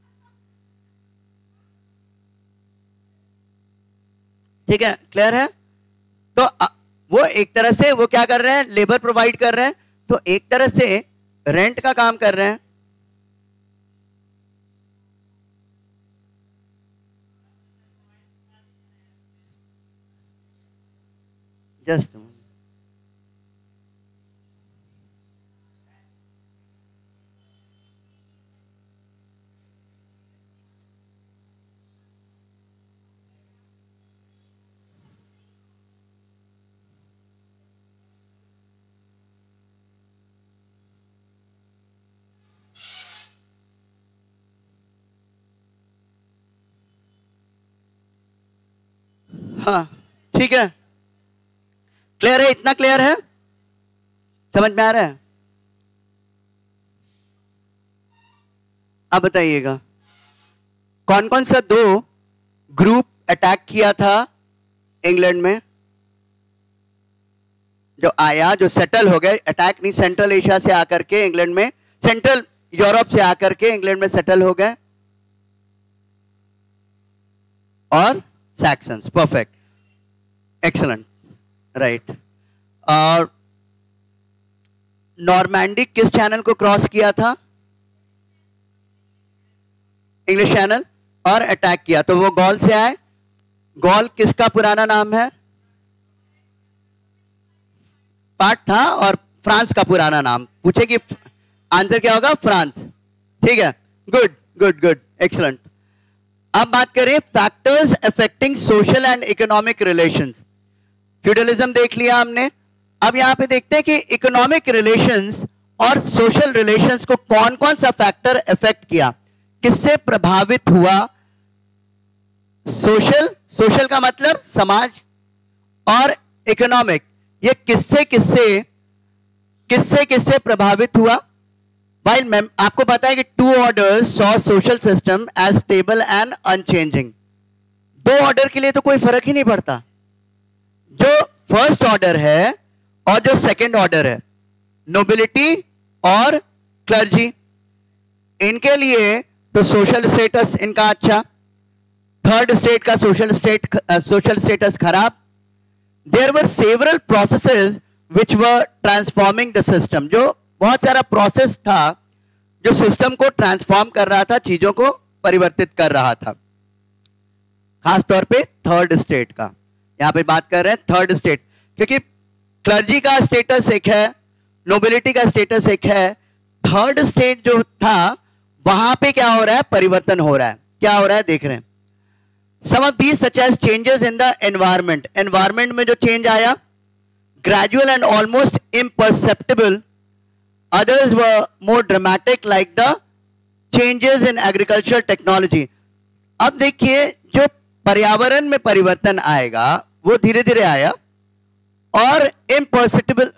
ठीक है, क्लियर है? तो वो एक तरह से वो क्या कर रहे हैं, लेबर प्रोवाइड कर रहे हैं, तो एक तरह से रेंट का काम कर रहे हैं। जस्ट हाँ ठीक है, क्लियर है? इतना क्लियर है? समझ में आ रहा है? अब बताइएगा कौन कौन सा दो ग्रुप अटैक किया था इंग्लैंड में, जो आया, जो सेटल हो गए, अटैक नहीं, सेंट्रल एशिया से आकर के इंग्लैंड में, सेंट्रल यूरोप से आकर के इंग्लैंड में सेटल हो गए, और सैक्सन्स। Perfect, excellent, right. और नॉर्मैंडी किस चैनल को क्रॉस किया था? इंग्लिश चैनल, और अटैक किया, तो वो गॉल से आए। गॉल किसका पुराना नाम है? पार्ट था, और फ्रांस का पुराना नाम। पूछे कि आंसर क्या होगा? फ्रांस। ठीक है, गुड गुड गुड, एक्सलेंट। अब बात करें factors affecting social and economic relations. Feudalism देख लिया हमने, अब यहां पे देखते हैं कि इकोनॉमिक रिलेशंस और सोशल रिलेशंस को कौन कौन सा फैक्टर अफेक्ट किया, किससे प्रभावित हुआ। सोशल, सोशल का मतलब समाज, और इकोनॉमिक, ये किससे किससे किससे किससे प्रभावित हुआ। While आपको पता है कि two orders saw social system as stable and unchanging. दो ऑर्डर के लिए तो कोई फर्क ही नहीं पड़ता, जो फर्स्ट ऑर्डर है और जो सेकंड ऑर्डर है, नोबिलिटी और क्लर्जी, इनके लिए तो सोशल स्टेटस इनका अच्छा, थर्ड स्टेट का सोशल स्टेट सोशल स्टेटस खराब। There were several processes which were transforming the system, जो बहुत सारा प्रोसेस था जो सिस्टम को ट्रांसफॉर्म कर रहा था, चीजों को परिवर्तित कर रहा था, खास तौर पे थर्ड स्टेट का। यहां पे बात कर रहे हैं थर्ड स्टेट, क्योंकि क्लर्जी का स्टेटस एक है, नोबिलिटी का स्टेटस एक है, थर्ड स्टेट जो था वहां पे क्या हो रहा है, परिवर्तन हो रहा है। क्या हो रहा है देख रहे हैं। Some of these such as changes in the environment, environment में जो चेंज आया, gradual and almost imperceptible, others were more dramatic like the changes in agricultural technology। अब देखिए जो पर्यावरण में परिवर्तन आएगा वो धीरे धीरे आया, और imperceptible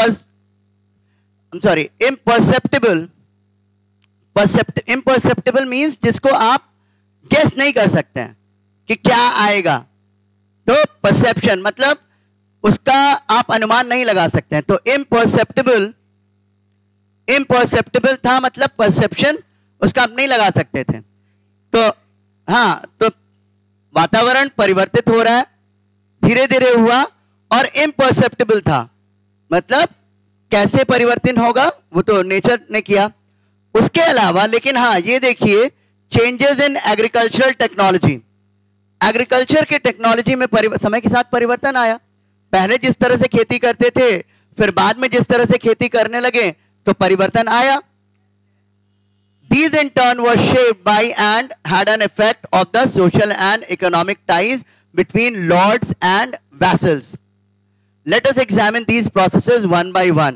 I'm sorry imperceptible percept imperceptible means जिसको आप गेस नहीं कर सकते हैं कि क्या आएगा, तो परसेप्शन मतलब उसका आप अनुमान नहीं लगा सकते हैं। तो imperceptible इम्परसेप्टिबल था, मतलब परसेप्शन उसका आप नहीं लगा सकते थे। तो हाँ, तो वातावरण परिवर्तित हो रहा है, धीरे धीरे हुआ, और इम्परसेप्टिबल था, मतलब कैसे परिवर्तन होगा वो तो नेचर ने किया। उसके अलावा लेकिन हाँ ये देखिए, changes in agricultural technology, agriculture के टेक्नोलॉजी में समय के साथ परिवर्तन आया। पहले जिस तरह से खेती करते थे फिर बाद में जिस तरह से खेती करने लगे तो परिवर्तन आया. These in turn were shaped by and had an effect of the social and economic ties between lords and vassals. Let us examine these processes one by one.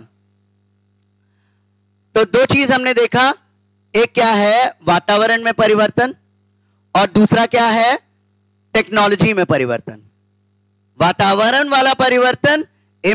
तो दो चीज हमने देखा, एक क्या है वातावरण में परिवर्तन और दूसरा क्या है टेक्नोलॉजी में परिवर्तन. वातावरण वाला परिवर्तन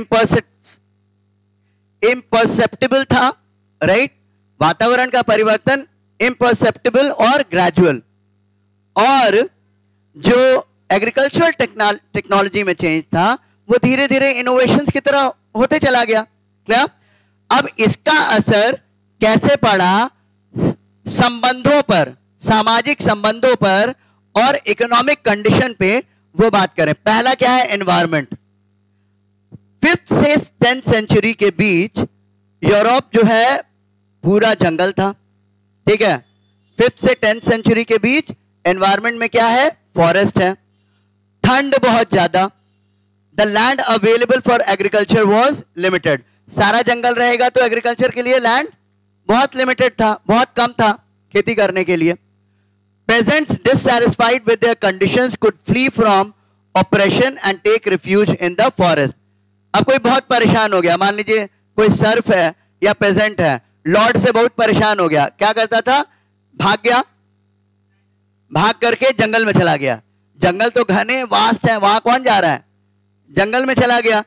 इम्परसेप्टिबल था, राइट. वातावरण का परिवर्तन इम्परसेप्टिबल और ग्रेजुअल, और जो एग्रीकल्चरल टेक्नोलॉजी में चेंज था वो धीरे धीरे इनोवेशंस की तरह होते चला गया. क्या अब इसका असर कैसे पड़ा संबंधों पर, सामाजिक संबंधों पर और इकोनॉमिक कंडीशन पे, वो बात करें. पहला क्या है एनवायरनमेंट. फिफ्थ से टेंथ सेंचुरी के बीच यूरोप जो है पूरा जंगल था, ठीक है. फिफ्थ से टेंथ सेंचुरी के बीच एनवायरनमेंट में क्या है फॉरेस्ट है, ठंड बहुत ज्यादा. The land available for agriculture was limited. सारा जंगल रहेगा तो एग्रीकल्चर के लिए लैंड बहुत लिमिटेड था, बहुत कम था खेती करने के लिए. Peasants dissatisfied with their conditions could flee from oppression and take refuge in the forest. अब कोई बहुत परेशान हो गया, मान लीजिए कोई सर्फ है या पेजेंट है, लॉर्ड से बहुत परेशान हो गया, क्या करता था भाग गया, भाग करके जंगल में चला गया. जंगल तो घने वास्ट है, वहां कौन जा रहा है, जंगल में चला गया.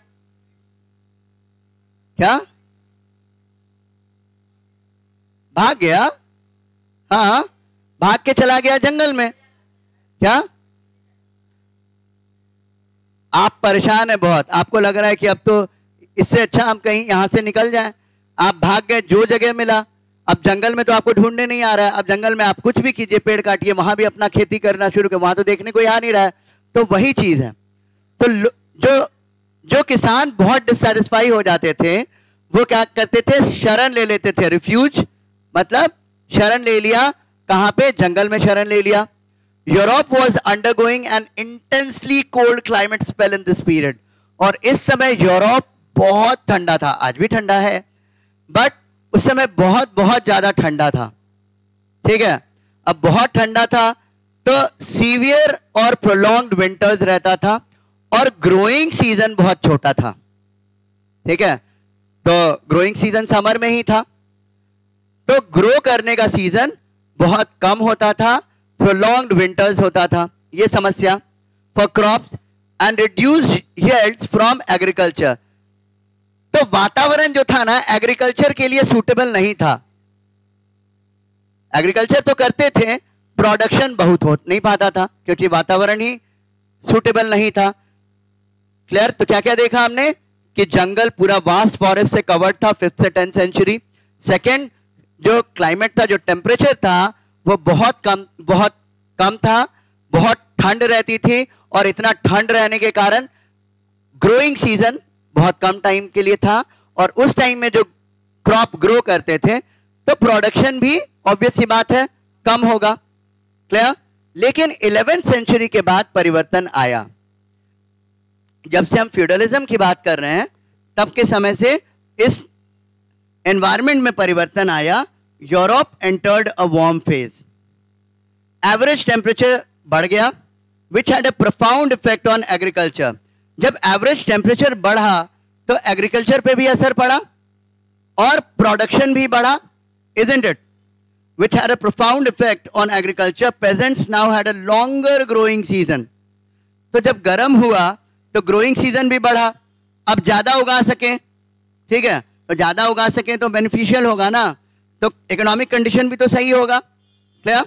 क्या भाग गया, हाँ भाग के चला गया जंगल में. क्या आप परेशान है बहुत, आपको लग रहा है कि अब तो इससे अच्छा हम कहीं यहां से निकल जाएं. आप भाग गए, जो जगह मिला. अब जंगल में तो आपको ढूंढने नहीं आ रहा है, अब जंगल में आप कुछ भी कीजिए, पेड़ काटिए, वहां भी अपना खेती करना शुरू कर, वहां तो देखने को आ नहीं रहा है. तो वही चीज है. तो जो जो किसान बहुत डिससेटिस्फाई हो जाते थे वो क्या करते थे, शरण ले लेते थे. रिफ्यूज मतलब शरण ले लिया, कहां पे, जंगल में शरण ले लिया. Europe was undergoing an intensely cold climate spell in this period. और इस समय यूरोप बहुत ठंडा था, आज भी ठंडा है, बट उस समय बहुत बहुत ज्यादा ठंडा था, ठीक है. अब बहुत ठंडा था तो सीवियर और प्रोलॉन्ग्ड विंटर्स रहता था और ग्रोइंग सीजन बहुत छोटा था, ठीक है. तो ग्रोइंग सीजन समर में ही था, तो ग्रो करने का सीजन बहुत कम होता था, प्रोलॉन्ग्ड विंटर्स होता था. ये समस्या for crops and reduced yields from agriculture. तो वातावरण जो था ना एग्रीकल्चर के लिए सूटेबल नहीं था. एग्रीकल्चर तो करते थे, प्रोडक्शन बहुत हो नहीं पाता था क्योंकि वातावरण ही सूटेबल नहीं था. क्लियर. तो क्या क्या देखा हमने कि जंगल पूरा वास्ट फॉरेस्ट से कवर्ड था फिफ्थ से टेंथ सेंचुरी. सेकेंड, जो क्लाइमेट था, जो टेम्परेचर था वो बहुत कम बहुत कम था, बहुत ठंड रहती थी और इतना ठंड रहने के कारण ग्रोइंग सीजन बहुत कम टाइम के लिए था. और उस टाइम में जो क्रॉप ग्रो करते थे तो प्रोडक्शन भी ऑब्वियस सी बात है कम होगा. क्लियर. लेकिन इलेवेंथ सेंचुरी के बाद परिवर्तन आया. जब से हम फ्यूडलिज्म की बात कर रहे हैं तब के समय से इस एनवायरमेंट में परिवर्तन आया. Europe entered a warm phase. Average temperature बढ़ गया which had a profound effect on agriculture. जब एवरेज टेम्परेचर बढ़ा तो एग्रीकल्चर पे भी असर पड़ा और प्रोडक्शन भी बढ़ा, isn't it? Which had a profound effect on agriculture. Peasants now had a longer growing season. तो जब गर्म हुआ तो ग्रोइंग सीजन भी बढ़ा, अब ज्यादा उगा सकें, ठीक है. तो ज्यादा उगा सकें तो बेनिफिशियल होगा ना, तो इकोनॉमिक कंडीशन भी तो सही होगा. Clear.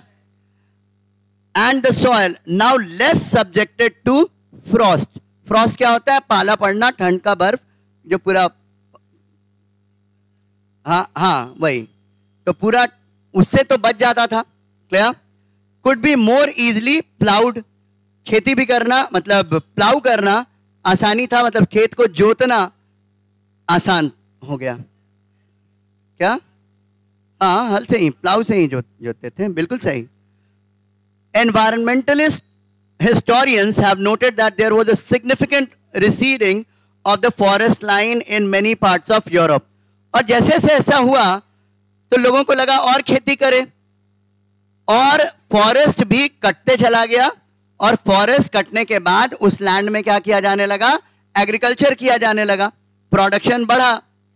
And the soil now less subjected to frost. Frost क्या होता है, पाला पड़ना, ठंड का बर्फ जो पूरा, हाँ हाँ वही, तो पूरा उससे तो बच जाता था. Clear. Could be more easily ploughed. खेती भी करना मतलब प्लाउ करना आसानी था, मतलब खेत को जोतना आसान हो गया. क्या, हाँ हल से ही, प्लाउ से ही जोत जोतते थे, बिल्कुल सही. Environmentalist historians have noted that there was a significant receding of the forest line in many parts of Europe. और जैसे जैसे ऐसा हुआ तो लोगों को लगा और खेती करें, और फॉरेस्ट भी कटते चला गया, और फॉरेस्ट कटने के बाद उस लैंड में क्या किया जाने लगा? एग्रीकल्चर किया जाने लगा, प्रोडक्शन बढ़ा।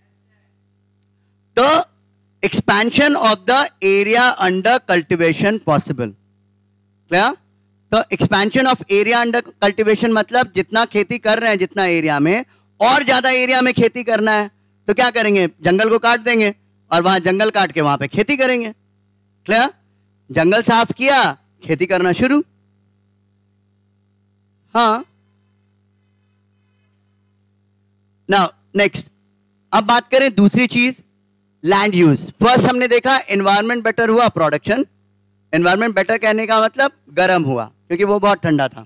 तो expansion of the area under cultivation possible. क्या? तो expansion of area under cultivation मतलब जितना खेती कर रहे हैं, जितना एरिया में, और ज्यादा एरिया में खेती करना है तो क्या करेंगे? जंगल को काट देंगे और वहां जंगल काट के वहां पे खेती करेंगे। क्या? जंगल साफ किया, खेती करना शुरू। हाँ, नाउ नेक्स्ट, अब बात करें दूसरी चीज, लैंड यूज। फर्स्ट हमने देखा एनवायरनमेंट बेटर हुआ, प्रोडक्शन। एनवायरनमेंट बेटर कहने का मतलब गर्म हुआ क्योंकि वो बहुत ठंडा था।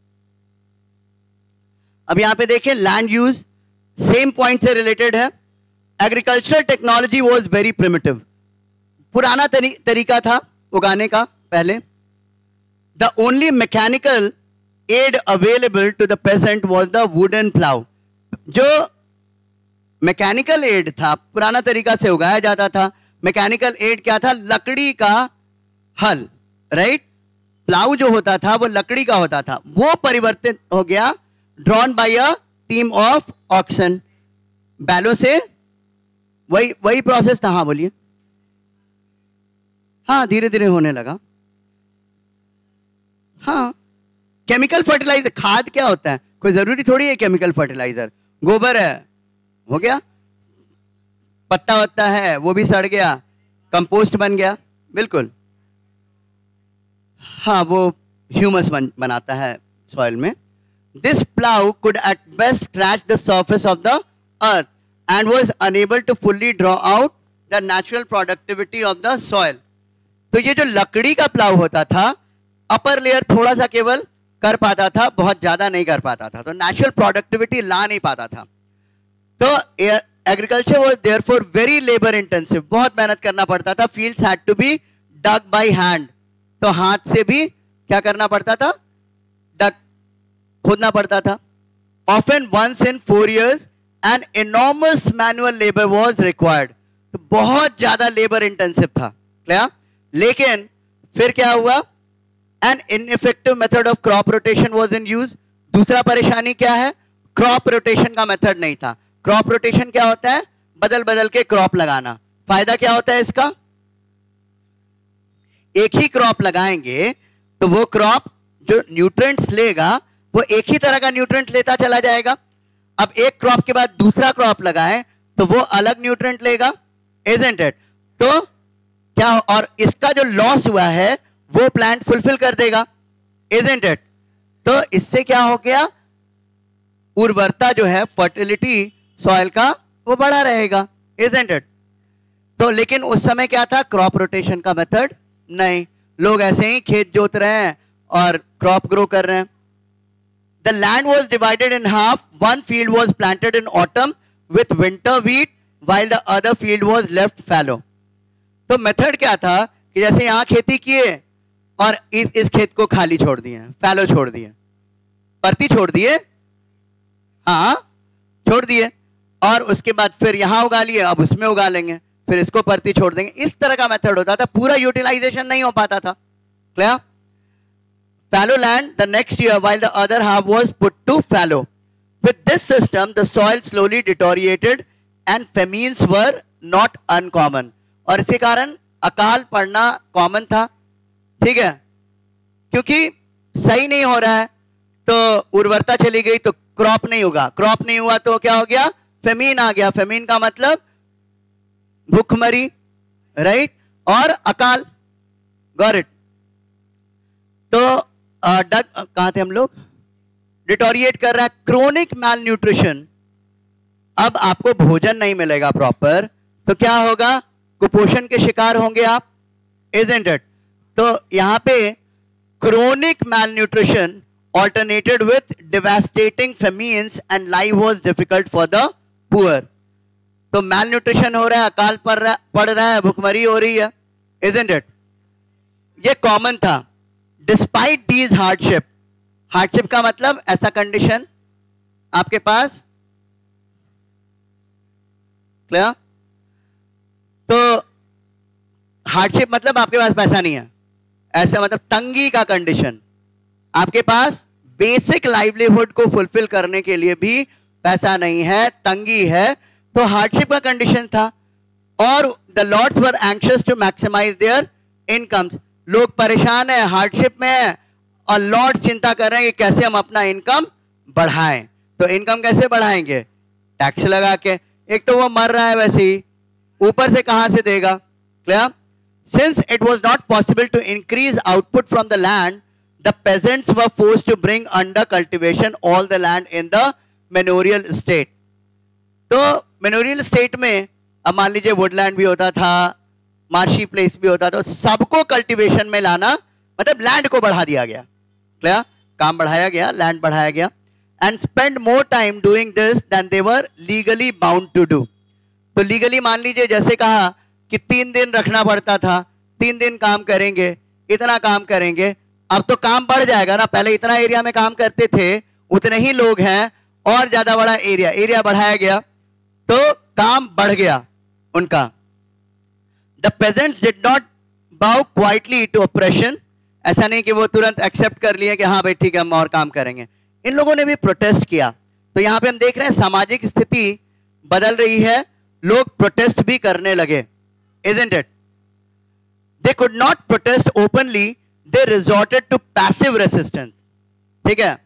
अब यहां पे देखें लैंड यूज, सेम पॉइंट से रिलेटेड है। Agricultural technology was very primitive, पुराना तरी, तरीका था उगाने का पहले। The only mechanical aid available to the peasant was the wooden plough. जो मैकेनिकल एड था, पुराना तरीका से उगाया जाता था। मैकेनिकल एड क्या था? लकड़ी का हल, राइट। प्लाउ जो होता था वो लकड़ी का होता था, वो परिवर्तित हो गया, drawn by a team of oxen, बैलों से। वही वही प्रोसेस था। हाँ बोलिए। हाँ, धीरे धीरे होने लगा। हाँ, केमिकल फर्टिलाइजर, खाद क्या होता है? कोई जरूरी थोड़ी है केमिकल फर्टिलाइजर। गोबर है, हो गया। पत्ता वत्ता है, वो भी सड़ गया, कंपोस्ट बन गया। बिल्कुल, हाँ, वो ह्यूमस बन, बनाता है सॉइल में। This plough could at best scratch the surface of the earth and was unable to fully draw out the natural productivity of the soil. तो ये जो लकड़ी का प्लाउ होता था, अपर लेयर थोड़ा सा केवल कर पाता था, बहुत ज्यादा नहीं कर पाता था, तो नेचुरल प्रोडक्टिविटी ला नहीं पाता था। तो agriculture was therefore very labour intensive, बहुत मेहनत करना पड़ता था। Fields had to be dug by hand, तो हाथ से भी क्या करना पड़ता था? डग, खोदना पड़ता था। Often once in four years an enormous manual labour was required, तो बहुत ज्यादा लेबर इंटेंसिव था। क्या? लेकिन फिर क्या हुआ? An ineffective method of crop rotation was in use. दूसरा परेशानी क्या है? क्रॉप रोटेशन का मेथड नहीं था। क्रॉप रोटेशन क्या होता है? बदल बदल के क्रॉप लगाना। फायदा क्या होता है इसका? एक ही क्रॉप लगाएंगे तो वो क्रॉप जो न्यूट्रिएंट्स लेगा वो एक ही तरह का न्यूट्रिएंट लेता चला जाएगा। अब एक क्रॉप के बाद दूसरा क्रॉप लगाएं तो वो अलग न्यूट्रिएंट लेगा, इजंट इट? तो क्या, और इसका जो लॉस हुआ है वो प्लांट फुलफिल कर देगा, इजंट इट? तो इससे क्या हो गया? उर्वरता जो है, फर्टिलिटी सॉइल का, वो बढ़ा रहेगा, इजंट इट? तो लेकिन उस समय क्या था? क्रॉप रोटेशन का मेथड नहीं, लोग ऐसे ही खेत जोत रहे हैं और क्रॉप ग्रो कर रहे हैं। The land was divided in half, one field was planted in autumn with winter wheat while the other field was left fallow। तो मेथड क्या था कि जैसे यहां खेती किए और इस इस खेत को खाली छोड़ दिए, फैलो छोड़ दिए, परती छोड़ दिए, हाँ छोड़ दिए, और उसके बाद फिर यहां उगा लिए, अब उसमें उगा लेंगे, फिर इसको परती छोड़ देंगे। इस तरह का मेथड होता था, पूरा यूटिलाइजेशन नहीं हो पाता था। Clear? fallow land the next year while the other half was put to fallow। With this system the soil slowly deteriorated and famines were not uncommon। और इसके कारण अकाल पड़ना कॉमन था, ठीक है, क्योंकि सही नहीं हो रहा है तो उर्वरता चली गई तो क्रॉप नहीं होगा, क्रॉप नहीं हुआ तो क्या हो गया? फेमीन आ गया। फेमीन का मतलब भूखमरी, राइट, और अकाल। Got it? तो डग कहां थे हम लोग? डिटोरिएट कर रहा है, क्रोनिक मैल न्यूट्रिशन। अब आपको भोजन नहीं मिलेगा प्रॉपर तो क्या होगा? कुपोषण के शिकार होंगे आप, इजंट इट? तो यहां पे chronic malnutrition alternated with devastating famines and life was difficult for the poor. तो मैल न्यूट्रिशन हो रहा है, अकाल पड़ रहा पड़ रहा है, भुखमरी हो रही है, इजंट इट? ये कॉमन था। डिस्पाइट दीज हार्डशिप, हार्डशिप का मतलब ऐसा कंडीशन आपके पास क्लियर? तो हार्डशिप मतलब आपके पास पैसा नहीं है, ऐसा मतलब तंगी का कंडीशन, आपके पास बेसिक लाइवलीहुड को फुलफिल करने के लिए भी पैसा नहीं है, तंगी है, तो हार्डशिप का कंडीशन था। और the lords were anxious to maximise their incomes, लोग परेशान है, हार्डशिप में है, और लॉर्ड चिंता कर रहे हैं कि कैसे हम अपना इनकम बढ़ाएं। तो इनकम कैसे बढ़ाएंगे? टैक्स लगा के। एक तो वो मर रहा है वैसे ही, ऊपर से कहां से देगा? Clear? Since it was not possible to increase output from the land, the peasants were forced to bring under cultivation all the land in the manorial state. तो manorial state में अब मान लीजिए वुडलैंड भी होता था, मार्शी प्लेस भी होता था, तो सबको कल्टीवेशन में लाना मतलब लैंड को बढ़ा दिया गया। क्लियर? काम बढ़ाया गया, लैंड बढ़ाया गया। And spend more time doing this than they were legally bound to do. तो लीगली मान लीजिए जैसे कहा कि तीन दिन रखना पड़ता था, तीन दिन काम करेंगे, इतना काम करेंगे, अब तो काम बढ़ जाएगा ना, पहले इतना एरिया में काम करते थे, उतने ही लोग हैं और ज्यादा बड़ा एरिया, एरिया बढ़ाया गया तो काम बढ़ गया उनका। The peasants did not bow quietly to operation, ऐसा नहीं कि वो तुरंत एक्सेप्ट कर लिए कि हाँ भाई ठीक है हम और काम करेंगे, इन लोगों ने भी प्रोटेस्ट किया। तो यहां पे हम देख रहे हैं सामाजिक स्थिति बदल रही है, लोग प्रोटेस्ट भी करने लगे। Isn't it? They could not protest openly, they resorted to passive resistance. ठीक है?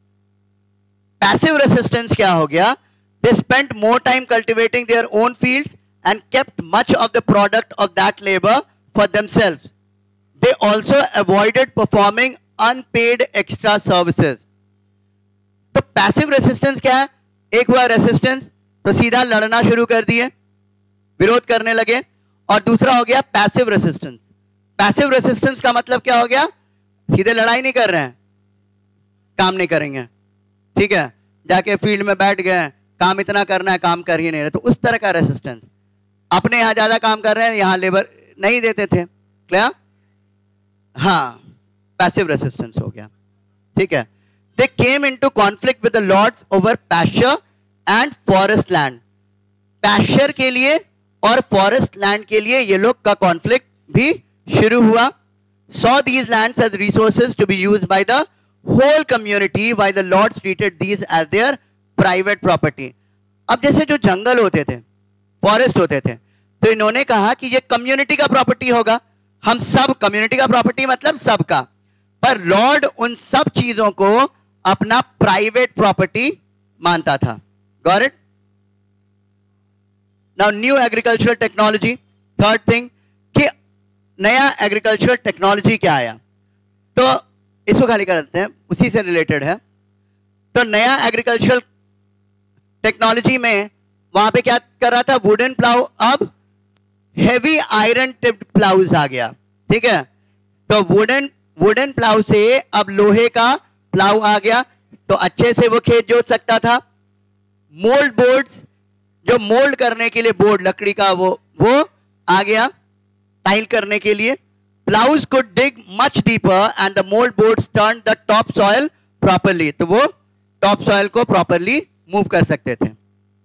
Passive resistance क्या हो गया? They spent more time cultivating their own fields and kept much of the product of that labor for themselves. They also avoided performing unpaid extra services. तो passive resistance क्या है? एक हुआ resistance, तो सीधा लड़ना शुरू कर दिए, विरोध करने लगे। और दूसरा हो गया पैसिव रेसिस्टेंस। पैसिव रेसिस्टेंस का मतलब क्या हो गया? सीधे लड़ाई नहीं कर रहे हैं, काम नहीं करेंगे, ठीक है, जाके फील्ड में बैठ गए, काम इतना करना है, काम कर ही नहीं रहे, तो उस तरह का रेसिस्टेंस। अपने यहां ज्यादा काम कर रहे हैं, यहां लेबर नहीं देते थे। क्लियर? हाँ, पैसिव रेसिस्टेंस हो गया। ठीक है। They came into conflict with the lords over pasture and forest land. Pasture के लिए और फॉरेस्ट लैंड के लिए ये लोग का कॉन्फ्लिक्ट भी शुरू हुआ। saw these lands as resources to be used by the whole community while the lords treated these as their private property। अब जैसे जो जंगल होते थे, फॉरेस्ट होते थे, तो इन्होंने कहा कि ये कम्युनिटी का प्रॉपर्टी होगा, हम सब कम्युनिटी का प्रॉपर्टी मतलब सबका, पर लॉर्ड उन सब चीजों को अपना प्राइवेट प्रॉपर्टी मानता था। Got it? Now new agricultural technology, third thing कि नया एग्रीकल्चरल टेक्नोलॉजी क्या आया, तो इसको खाली कर देते हैं, उसी से रिलेटेड है। तो नया एग्रीकल्चरल टेक्नोलॉजी में वहां पे क्या कर रहा था, वुडन प्लाउ, अब हेवी आयरन टिप्ड प्लाउज आ गया। ठीक है, तो वुडन वुडन प्लाउ से अब लोहे का प्लाउ आ गया, तो अच्छे से वो खेत जोत सकता था। मोल्ड बोर्ड्स, जो मोल्ड करने के लिए बोर्ड लकड़ी का, वो वो आ गया टाइल करने के लिए। Ploughs could dig much deeper and the mould boards turn the top soil properly, तो वो टॉप सॉइल को प्रॉपरली मूव कर सकते थे।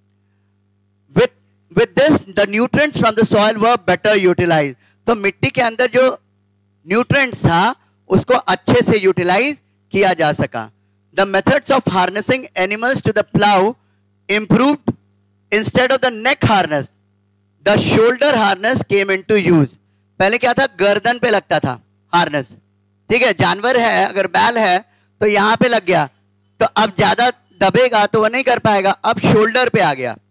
With with this the nutrients from the soil were better utilise, तो मिट्टी के अंदर जो न्यूट्रिएंट्स था उसको अच्छे से यूटिलाइज किया जा सका। The methods of harnessing animals to the plough improved. Instead of the neck harness the shoulder harness came into use. पहले क्या था, गर्दन पे लगता था हार्नेस, ठीक है, जानवर है अगर बैल है तो यहां पे लग गया, तो अब ज्यादा दबेगा तो वो नहीं कर पाएगा, अब शोल्डर पे आ गया,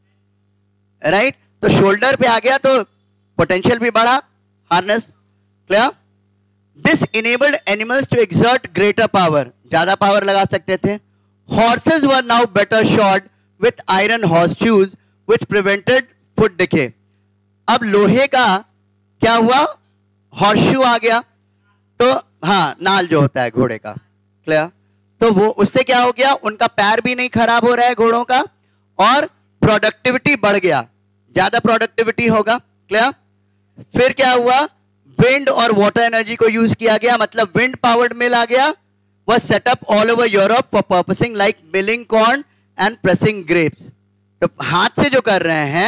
राइट, तो शोल्डर पे आ गया तो पोटेंशियल भी बढ़ा harness. Clear? This enabled animals to exert greater power, ज्यादा पावर लगा सकते थे। Horses were now better shod with iron horse shoes which prevented foot decay. अब लोहे का क्या हुआ, हॉर्सशू आ गया, तो हाँ, नाल जो होता है घोड़े का, क्लियर, तो वो उससे क्या हो गया, उनका पैर भी नहीं खराब हो रहा है घोड़ों का, और प्रोडक्टिविटी बढ़ गया, ज्यादा प्रोडक्टिविटी होगा। क्लियर? फिर क्या हुआ, विंड और वाटर एनर्जी को यूज किया गया, मतलब विंड पावर्ड मिल आ गया, वह setup all over Europe for purposing like milling corn and pressing grapes. तो हाथ से जो कर रहे हैं,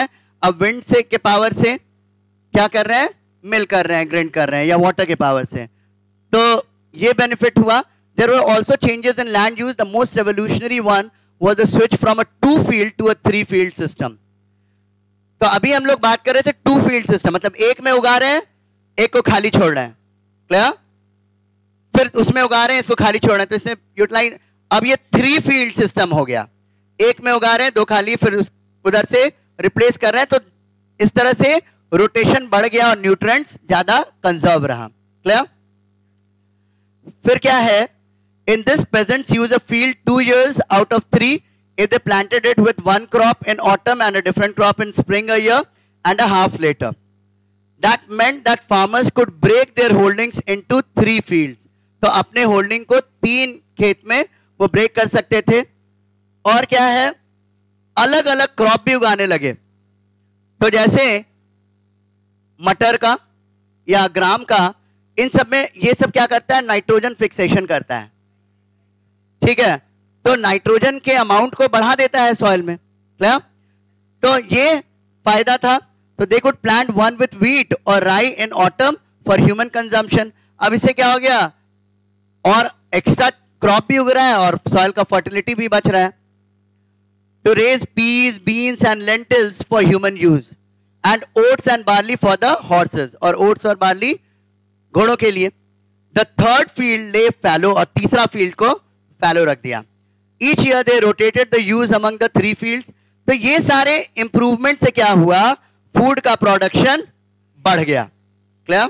अब विंड से के पावर से क्या कर रहे हैं, मिल कर रहे हैं, ग्राइंड कर रहे हैं, या वाटर के पावर से, तो ये बेनिफिट हुआ. There were also changes in land use. The most revolutionary one was the switch from a two field to a three field system. तो अभी हम लोग बात कर रहे थे टू फील्ड सिस्टम, मतलब एक में उगा रहे हैं, एक को खाली छोड़ रहे हैं, क्लियर. फिर उसमें उगा रहे हैं, इसको खाली छोड़ रहे हैं, तो इसमें यूटिलाइज. अब ये थ्री फील्ड सिस्टम हो गया, एक में उगा रहे हैं, दो खाली, फिर उधर से रिप्लेस कर रहे हैं. तो इस तरह से रोटेशन बढ़ गया और न्यूट्रिएंट्स ज्यादा कंजर्व रहा, क्लियर. फिर क्या है, in this peasants use a field two years out of three if they planted it with one crop in autumn and a different crop in spring a year and a half later. That meant that farmers could break their holdings into three fields. तो अपने holding को तीन खेत में वो break कर सकते थे. और क्या है, अलग अलग क्रॉप भी उगाने लगे. तो जैसे मटर का या ग्राम का, इन सब में ये सब क्या करता है, नाइट्रोजन फिक्सेशन करता है, ठीक है. तो नाइट्रोजन के अमाउंट को बढ़ा देता है सॉइल में, क्लियर. तो ये फायदा था. तो they could plant one with wheat और rye in autumn for human consumption. अब इससे क्या हो गया, और एक्स्ट्रा क्रॉप भी उग रहा है और सॉइल का फर्टिलिटी भी बच रहा है. To raise peas, beans and lentils for human use and oats and barley for the horses, और ओट्स और बार्ली घोड़ों के लिए. द थर्ड फील्ड ले फैलो, और तीसरा फील्ड को फैलो रख दिया. Each year they rotated the use among the three fields. तो ये सारे इंप्रूवमेंट से क्या हुआ, फूड का प्रोडक्शन बढ़ गया, क्लियर.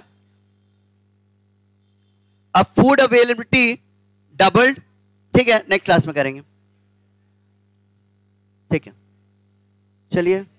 अब फूड अवेलेबिलिटी डबल्ड, ठीक है. नेक्स्ट क्लास में करेंगे, ठीक है. चलिए.